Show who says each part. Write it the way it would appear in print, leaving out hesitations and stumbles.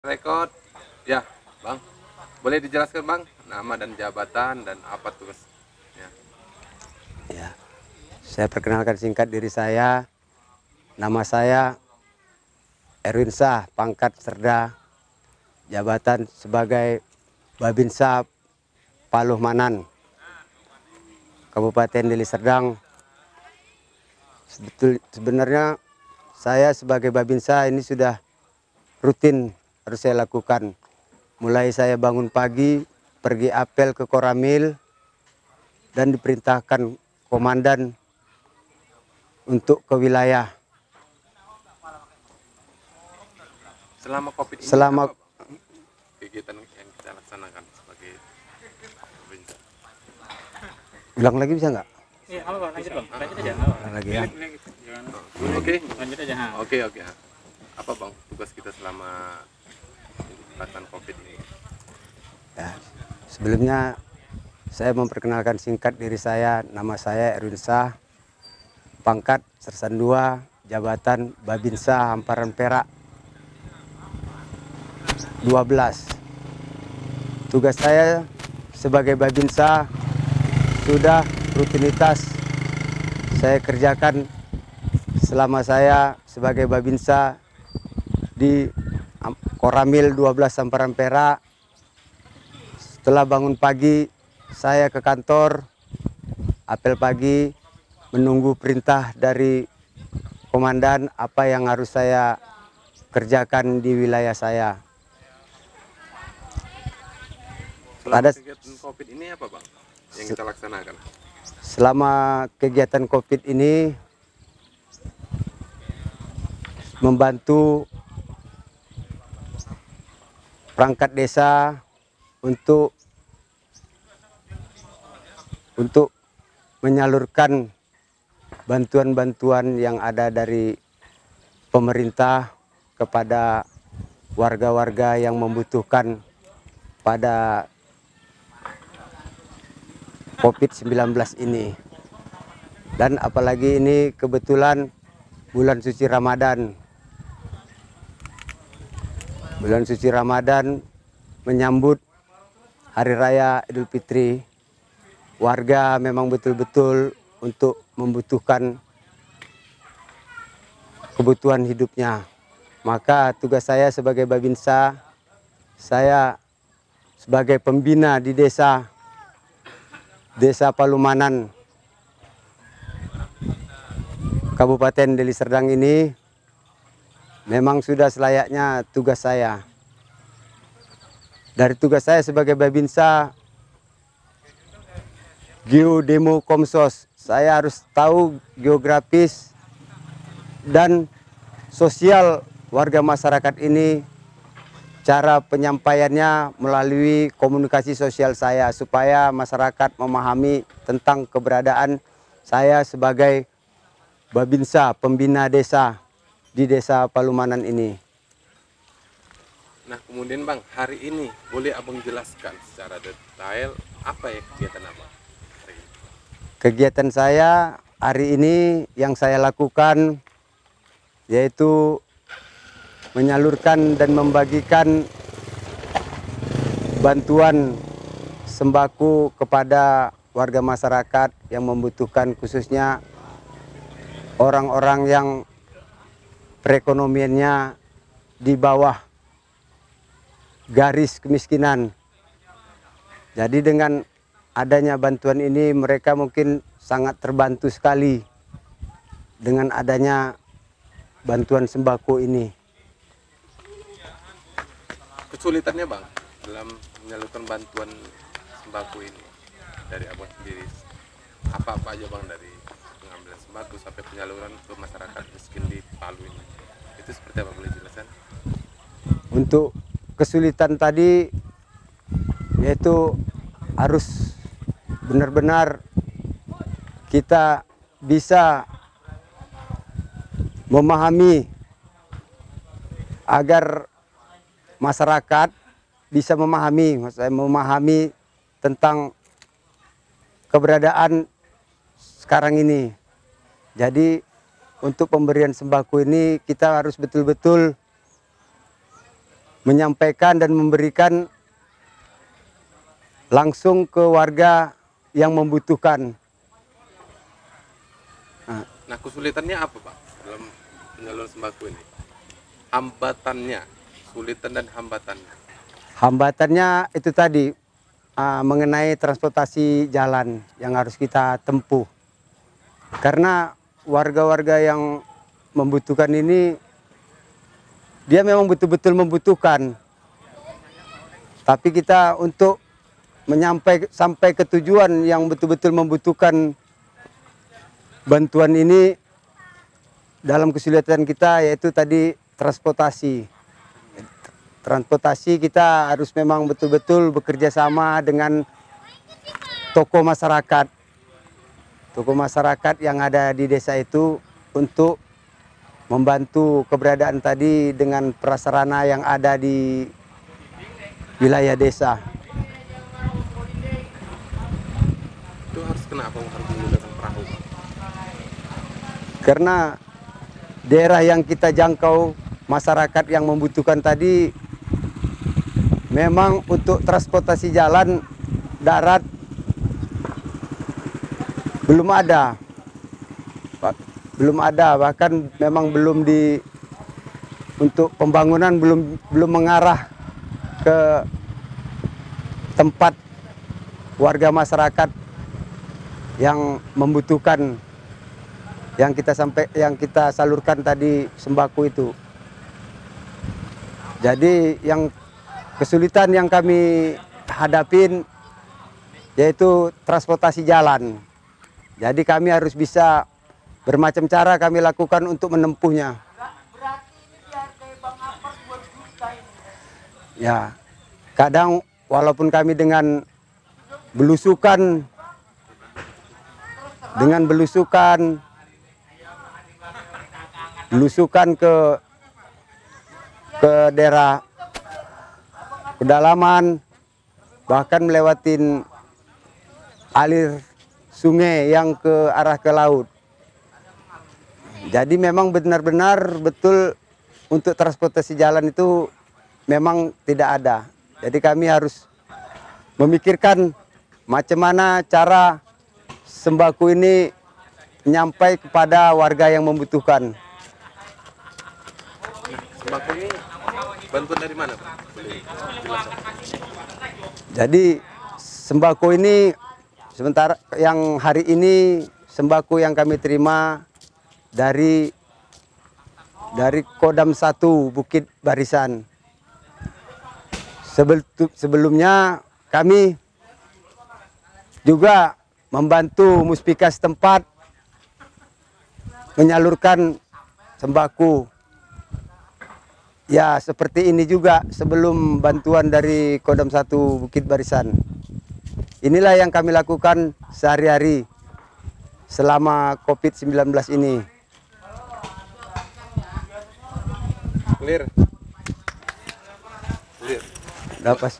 Speaker 1: Rekod, ya, Bang. Boleh dijelaskan, Bang, nama dan jabatan dan apa tugasnya?
Speaker 2: Ya, saya perkenalkan singkat diri saya. Nama saya Erwin Syah, pangkat Serda, jabatan sebagai Babinsa Paluh Manan, Kabupaten Deli Serdang. Sebenarnya saya sebagai Babinsa ini sudah rutin harus saya lakukan. Mulai saya bangun pagi, pergi apel ke Koramil, dan diperintahkan komandan untuk ke wilayah.
Speaker 1: Selama COVID ini
Speaker 2: Selama
Speaker 1: apa, Bang, kegiatan yang kita laksanakan sebagai provinsi?
Speaker 2: ulang lagi bisa nggak?
Speaker 3: Iya, apa Bang? Lanjut Bang. Lanjut aja.
Speaker 2: Ulang lagi ya.
Speaker 1: Oke,
Speaker 3: Lanjut aja. Ha.
Speaker 1: oke. Apa, Bang, tugas kita selama pelaksanaan COVID ini?
Speaker 2: Ya, sebelumnya saya memperkenalkan singkat diri saya. Nama saya Erwin Syah, pangkat Sersan 2, jabatan Babinsa Hamparan Perak 12. Tugas saya sebagai Babinsa sudah rutinitas saya kerjakan selama saya sebagai Babinsa di Koramil 12 Hamparan Perak. Setelah bangun pagi, saya ke kantor, apel pagi, menunggu perintah dari komandan apa yang harus saya kerjakan di wilayah saya.
Speaker 1: Selama
Speaker 2: Ada-
Speaker 1: kegiatan COVID ini apa, Bang, yang kita laksanakan?
Speaker 2: Selama kegiatan COVID ini, membantu perangkat desa untuk menyalurkan bantuan-bantuan yang ada dari pemerintah kepada warga-warga yang membutuhkan pada COVID-19 ini. Dan apalagi ini kebetulan bulan suci Ramadan. Bulan suci Ramadan menyambut Hari Raya Idul Fitri. Warga memang betul-betul untuk membutuhkan kebutuhan hidupnya. Maka tugas saya sebagai Babinsa, saya sebagai pembina di Desa Palumanan, Kabupaten Deli Serdang ini, memang sudah selayaknya tugas saya. Dari tugas saya sebagai Babinsa Geodemo Komsos, saya harus tahu geografis dan sosial warga masyarakat ini, cara penyampaiannya melalui komunikasi sosial saya supaya masyarakat memahami tentang keberadaan saya sebagai Babinsa, pembina desa di Desa Palumanan ini.
Speaker 1: Nah, kemudian, Bang, hari ini boleh Abang jelaskan secara detail apa ya kegiatan Abang hari ini?
Speaker 2: Kegiatan saya hari ini yang saya lakukan yaitu menyalurkan dan membagikan bantuan sembako kepada warga masyarakat yang membutuhkan, khususnya orang-orang yang perekonomiannya di bawah garis kemiskinan. Jadi dengan adanya bantuan ini mereka mungkin sangat terbantu sekali dengan adanya bantuan sembako ini.
Speaker 1: Kesulitannya, Bang, dalam menyalurkan bantuan sembako ini dari Abang sendiri, apa aja, Bang, dari pengambilan sembako sampai penyaluran ke masyarakat miskin di Palu ini, itu seperti apa, boleh jelaskan?
Speaker 2: Untuk kesulitan tadi yaitu harus benar-benar kita bisa memahami agar masyarakat bisa memahami tentang keberadaan sekarang ini. Jadi untuk pemberian sembako ini kita harus betul-betul menyampaikan dan memberikan langsung ke warga yang membutuhkan.
Speaker 1: Nah, kesulitannya apa Pak dalam penyaluran sembako ini? Hambatannya, kesulitan dan hambatannya.
Speaker 2: Hambatannya itu tadi mengenai transportasi jalan yang harus kita tempuh. Karena warga-warga yang membutuhkan ini, dia memang betul-betul membutuhkan. Tapi kita untuk sampai ke tujuan yang betul-betul membutuhkan bantuan ini, dalam kesulitan kita yaitu tadi transportasi. Transportasi kita harus memang betul-betul bekerja sama dengan tokoh masyarakat. Tokoh masyarakat yang ada di desa itu untuk membantu keberadaan tadi dengan prasarana yang ada di wilayah desa.
Speaker 1: Itu harus kenapa harus menggunakan perahu Pak?
Speaker 2: Karena daerah yang kita jangkau, masyarakat yang membutuhkan tadi, memang untuk transportasi jalan darat belum ada. Belum ada, bahkan memang belum untuk pembangunan belum mengarah ke tempat warga masyarakat yang membutuhkan yang kita salurkan tadi sembako itu. Jadi yang kesulitan yang kami hadapin yaitu transportasi jalan. Jadi kami harus bisa bermacam cara kami lakukan untuk menempuhnya. Ya, kadang walaupun kami dengan belusukan ke daerah pedalaman, bahkan melewatin alir sungai yang ke arah ke laut. Jadi memang benar-benar betul untuk transportasi jalan itu memang tidak ada. Jadi kami harus memikirkan macam mana cara sembako ini nyampai kepada warga yang membutuhkan.
Speaker 1: Nah, sembako ini bantuan dari mana Pak? Boleh jelaskan?
Speaker 2: Jadi sembako ini sementara yang hari ini sembako yang kami terima dari Kodam 1 Bukit Barisan. Sebelumnya kami juga membantu muspika setempat menyalurkan sembako. Ya, seperti ini juga sebelum bantuan dari Kodam 1 Bukit Barisan. Inilah yang kami lakukan sehari-hari selama COVID-19 ini.
Speaker 1: Clear. Clear.
Speaker 2: Dapat